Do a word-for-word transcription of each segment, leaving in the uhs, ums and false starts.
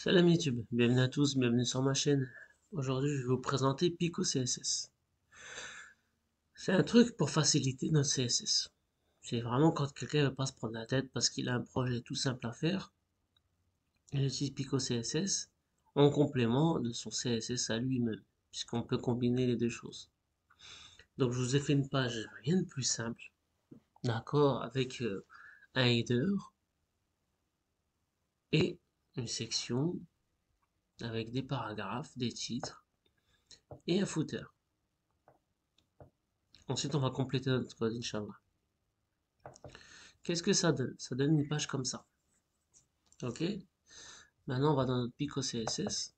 Salam YouTube, bienvenue à tous, bienvenue sur ma chaîne. Aujourd'hui, je vais vous présenter Pico C S S. C'est un truc pour faciliter notre C S S. C'est vraiment quand quelqu'un ne veut pas se prendre la tête parce qu'il a un projet tout simple à faire, il utilise Pico C S S en complément de son C S S à lui-même, puisqu'on peut combiner les deux choses. Donc je vous ai fait une page rien de plus simple, d'accord, avec euh, un header et une section avec des paragraphes, des titres et un footer. Ensuite, on va compléter notre code, Inch'Allah. Qu'est-ce que ça donne? Ça donne une page comme ça. Ok? Maintenant, on va dans notre Pico C S S.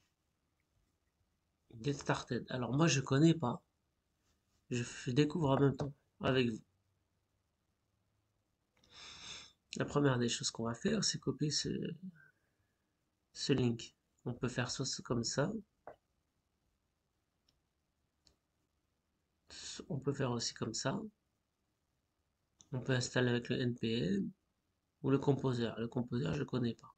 Get started. Alors, moi, je connais pas. Je découvre en même temps avec vous. La première des choses qu'on va faire, c'est copier ce, ce link. On peut faire soit comme ça. On peut faire aussi comme ça. On peut installer avec le N P M ou le composer. Le composer, je connais pas.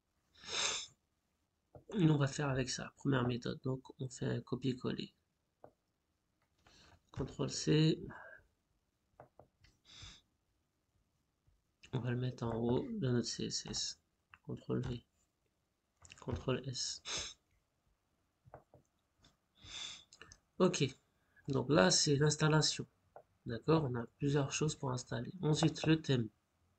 Nous, on va faire avec ça. Première méthode. Donc, on fait un copier-coller. contrôle C. On va le mettre en haut de notre C S S. contrôle V. contrôle S. Ok, donc là c'est l'installation. D'accord, on a plusieurs choses pour installer. Ensuite, le thème.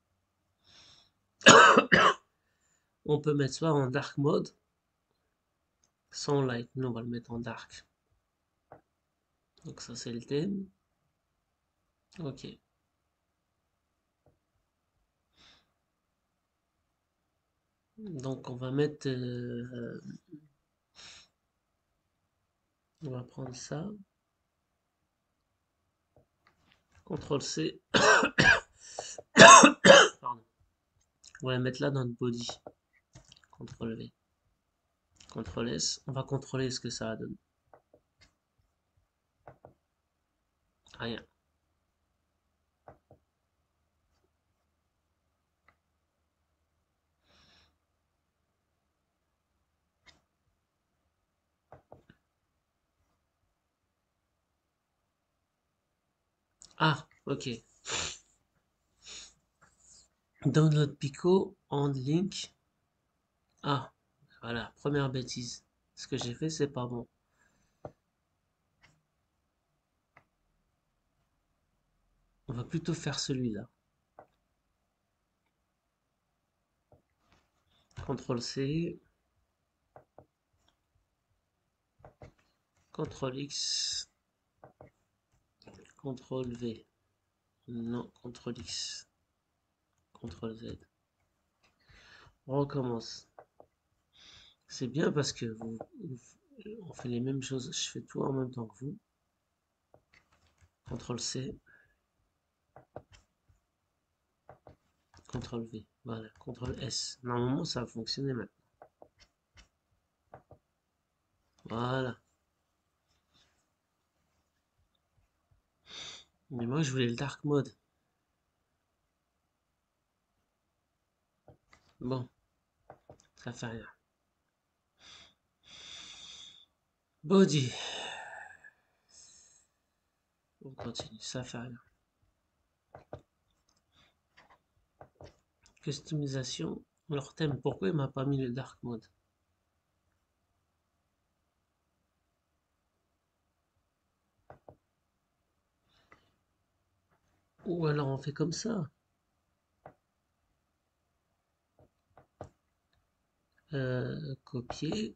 On peut mettre soit en dark mode, sans light. Nous on va le mettre en dark. Donc ça c'est le thème. Ok. Donc on va mettre... euh, on va prendre ça. contrôle C. Pardon. On va la mettre là dans le body. contrôle V. contrôle S. On va contrôler ce que ça donne. Rien. Ah, ok. Download Pico, on link. Ah, voilà, première bêtise. Ce que j'ai fait, c'est pas bon. On va plutôt faire celui-là. contrôle C. contrôle X. contrôle V. Non, contrôle X. contrôle Z. On recommence. C'est bien parce que vous, vous, on fait les mêmes choses. Je fais tout en même temps que vous. contrôle C. contrôle V. Voilà. contrôle S. Normalement, ça a fonctionné maintenant. Voilà. Mais moi, je voulais le dark mode. Bon, ça fait rien. Body. On continue, ça fait rien. Customisation. Leur thème, pourquoi il m'a pas mis le dark mode? Ou alors on fait comme ça. Euh, copier.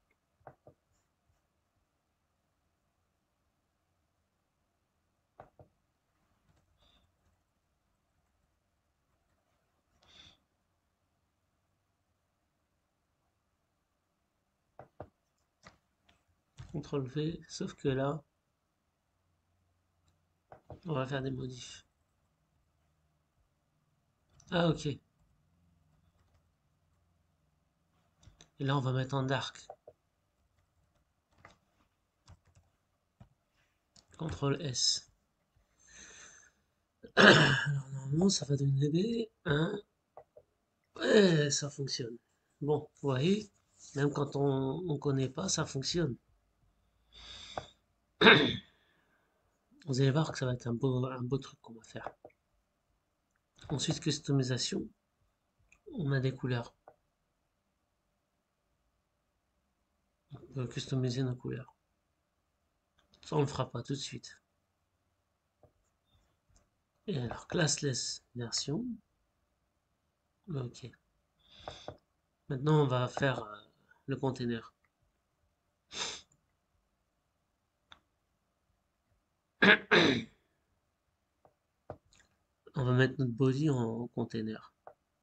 contrôle V, sauf que là, on va faire des modifs. Ah ok. Et là on va mettre en dark. contrôle S. Alors normalement ça va donner B. Hein. Ouais, ça fonctionne. Bon, vous voyez, même quand on ne connaît pas, ça fonctionne. Vous allez voir que ça va être un beau, un beau truc qu'on va faire. Ensuite, customisation. On a des couleurs. On peut customiser nos couleurs. Ça, on le fera pas tout de suite. Et alors, classless version. Ok. Maintenant, on va faire euh, le container. On va mettre notre body en container.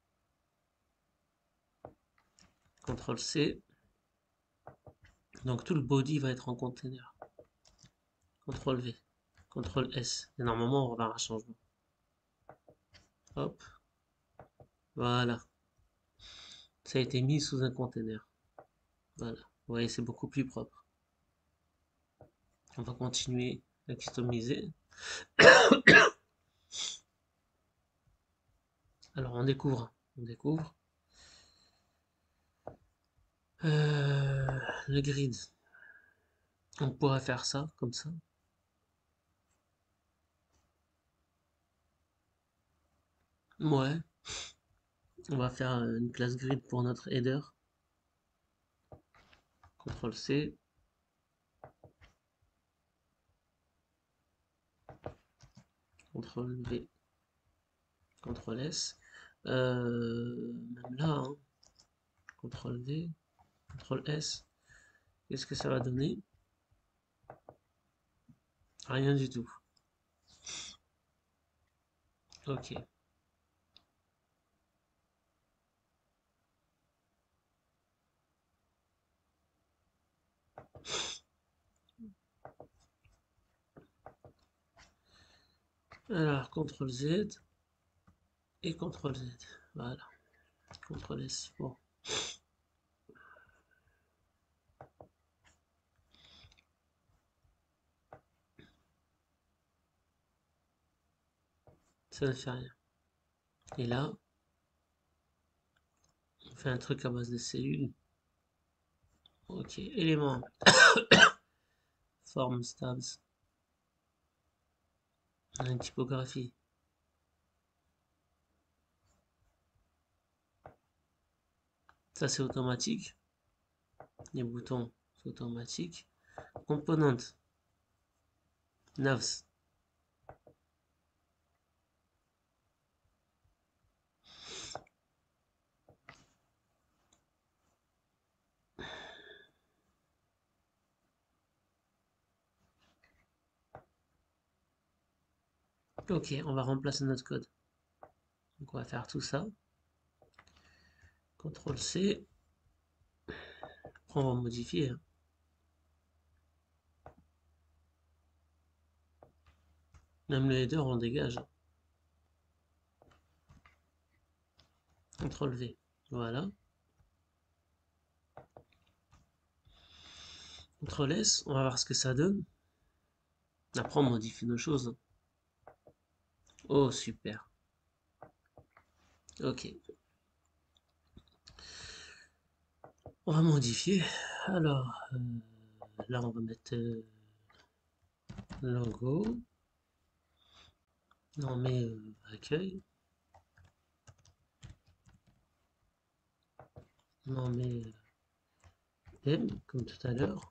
contrôle C. Donc tout le body va être en container. contrôle V. contrôle S. Et normalement, on va avoir un changement. Hop. Voilà. Ça a été mis sous un container. Voilà. Vous voyez, c'est beaucoup plus propre. On va continuer à customiser. Alors, on découvre. On découvre. Euh, le grid. On pourrait faire ça, comme ça. Ouais. On va faire une classe grid pour notre header. contrôle C. contrôle V. contrôle S. Euh, même là, hein. contrôle V. contrôle S. Qu'est-ce que ça va donner? Rien du tout. Ok. Alors, contrôle Z et contrôle Z. Voilà. contrôle S. Bon. Ça ne fait rien. Et là, on fait un truc à base de cellules. Ok. Éléments. Forme stabs. On a une typographie. Ça, c'est automatique. Les boutons, c'est automatique. Component. Navs. Ok, on va remplacer notre code. Donc on va faire tout ça. contrôle C. On va modifier. Hein. Même le header, on dégage. contrôle V. Voilà. contrôle S. On va voir ce que ça donne. Après, on modifie nos choses. Oh, super. Ok. On va modifier. Alors, euh, là, on va mettre euh, logo. On met euh, accueil. On met euh, M, comme tout à l'heure.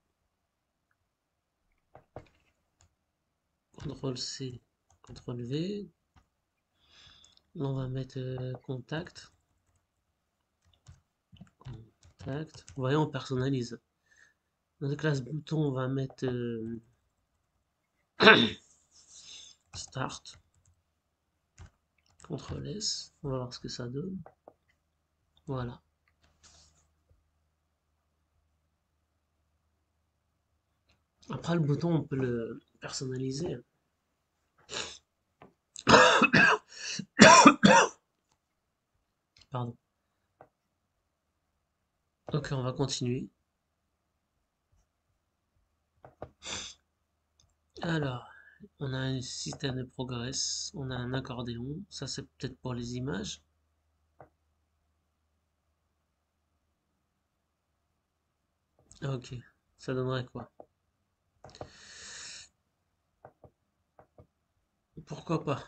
contrôle C, contrôle V. On va mettre euh, contact. Contact. Vous voyez, on personnalise. Dans la classe bouton, on va mettre euh, start. contrôle S. On va voir ce que ça donne. Voilà. Après, le bouton, on peut le personnaliser. Pardon. Ok, on va continuer. Alors, on a un système de progress, on a un accordéon, ça c'est peut-être pour les images. Ok, ça donnerait quoi? Pourquoi pas?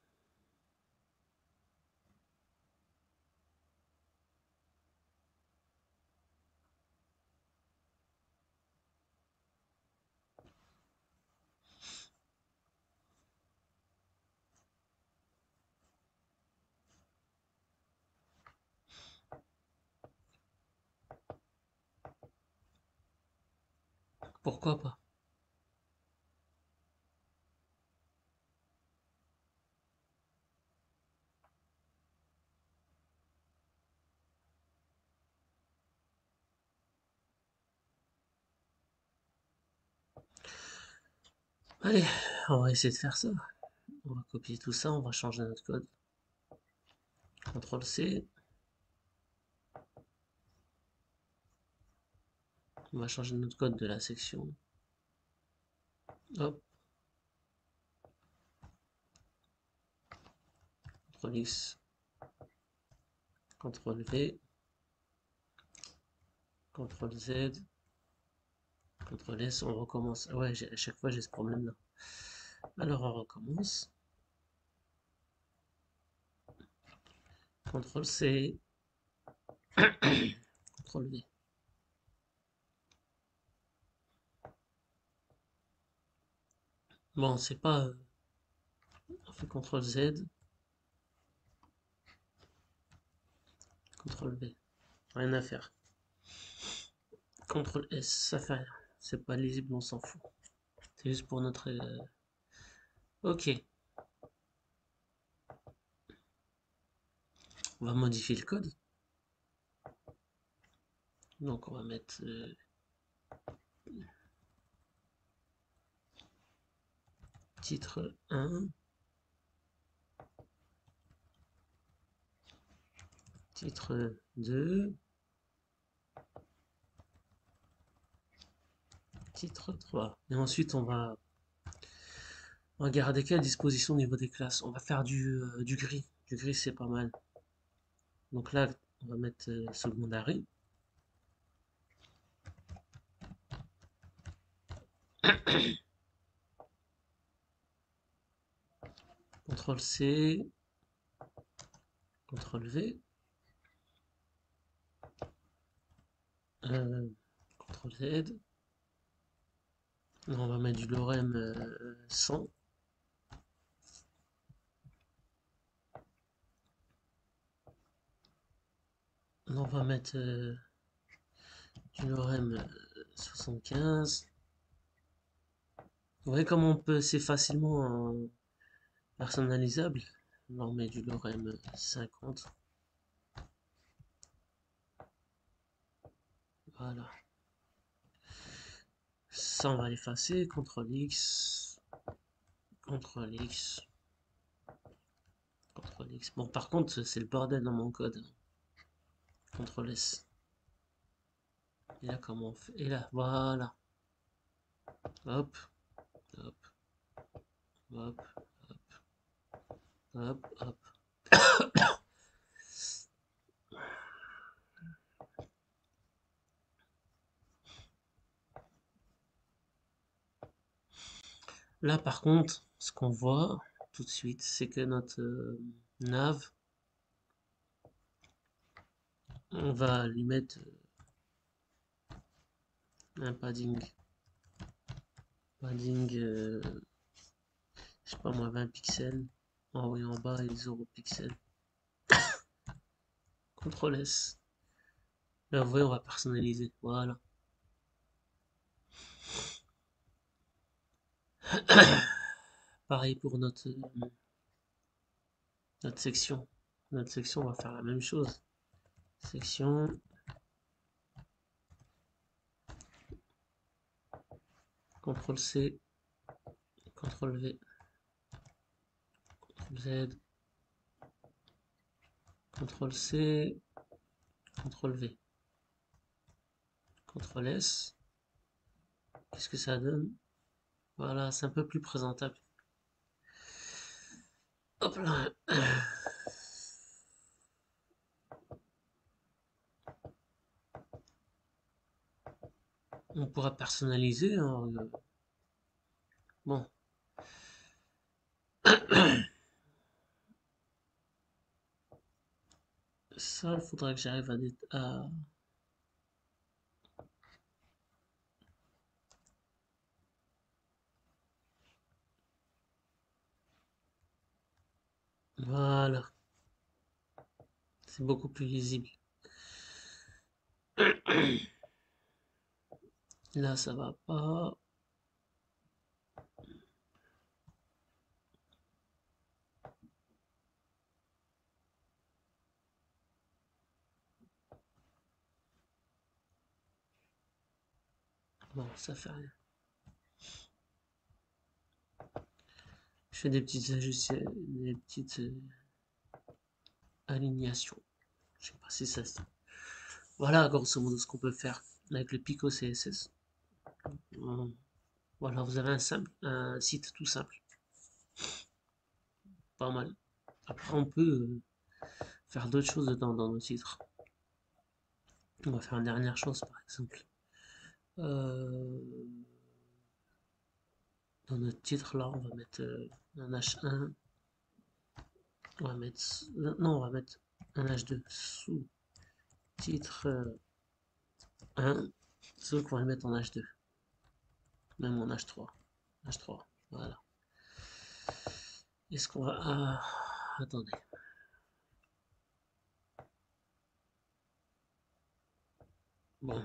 Pourquoi pas? Allez, on va essayer de faire ça. On va copier tout ça, on va changer notre code. contrôle C. On va changer notre code de la section. Hop, contrôle X, contrôle V, contrôle Z, contrôle S, on recommence. Ouais, à chaque fois j'ai ce problème là. Alors on recommence. contrôle C, contrôle V. Bon, c'est pas... euh, on fait contrôle Z, contrôle V. Rien à faire. contrôle S, ça fait rien. C'est pas lisible, on s'en fout. C'est juste pour notre... euh, Ok, on va modifier le code. Donc on va mettre... euh, titre un, titre deux, titre trois. Et ensuite, on va regarder quelle disposition au niveau des classes. On va faire du, euh, du gris. Du gris, c'est pas mal. Donc là, on va mettre euh, secondary. contrôle C, contrôle V, euh, contrôle Z. On va mettre du lorem euh, cent. On va mettre euh, du lorem euh, soixante-quinze. Vous voyez comment on peut, c'est facilement euh, personnalisable. On met du lorem cinquante. Voilà. Ça, on va l'effacer. contrôle X, contrôle X, contrôle X. Bon, par contre, c'est le bordel dans mon code. contrôle S. Et là, comment on fait? Et là, voilà. Hop, hop, hop, hop, hop. Là, par contre, ce qu'on voit tout de suite, c'est que notre euh, nav, on va lui mettre un padding. Padding, euh, je sais pas moi, vingt pixels. En haut et en bas, et zéro pixels. contrôle S. Là, vous voyez, on va personnaliser. Voilà. Pareil pour notre, euh, notre section. Notre section, on va faire la même chose. Section. contrôle C. contrôle V. contrôle Z. contrôle C. contrôle V. contrôle S. Qu'est-ce que ça donne? Voilà, c'est un peu plus présentable. Hop là. on pourra personnaliser. Hein, euh, bon. Ça, il faudra que j'arrive à, dé- à... Voilà. C'est beaucoup plus lisible. Là, ça va pas. Bon, ça fait rien. Je fais des petites ajustes, des petites euh, alignations. Je sais pas si ça se dit. Voilà, grosso modo, ce qu'on peut faire avec le Pico C S S. Hum, Voilà, vous avez un simple, un site tout simple. Pas mal. Après, on peut euh, faire d'autres choses dedans dans nos titres. On va faire une dernière chose, par exemple. Euh, dans notre titre, là, on va mettre euh, un H un. On va mettre. Non, on va mettre un H deux sous titre euh, un. Sauf qu'on va le mettre en H deux. Même en H trois. H trois. Voilà. Est-ce qu'on va. Ah, attendez. Bon.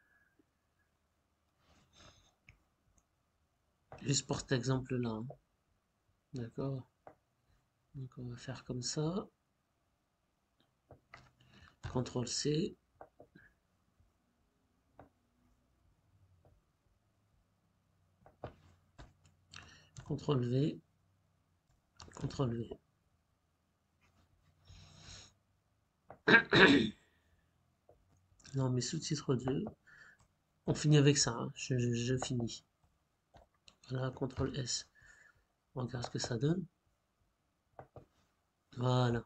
Juste pour cet exemple-là. Hein. D'accord. Donc on va faire comme ça. contrôle C. contrôle V. contrôle V. Non, mais sous-titre deux. On finit avec ça. Hein. Je, je, je finis. Voilà, contrôle S. On regarde ce que ça donne. Voilà.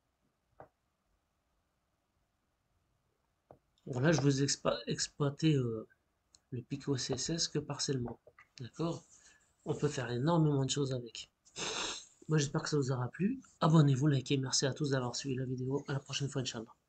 Bon, là, je vous ai exploité euh, le Pico C S S que partiellement. D'accord. On peut faire énormément de choses avec. Moi, j'espère que ça vous aura plu. Abonnez-vous, likez. Merci à tous d'avoir suivi la vidéo. À la prochaine fois, Inch'Allah.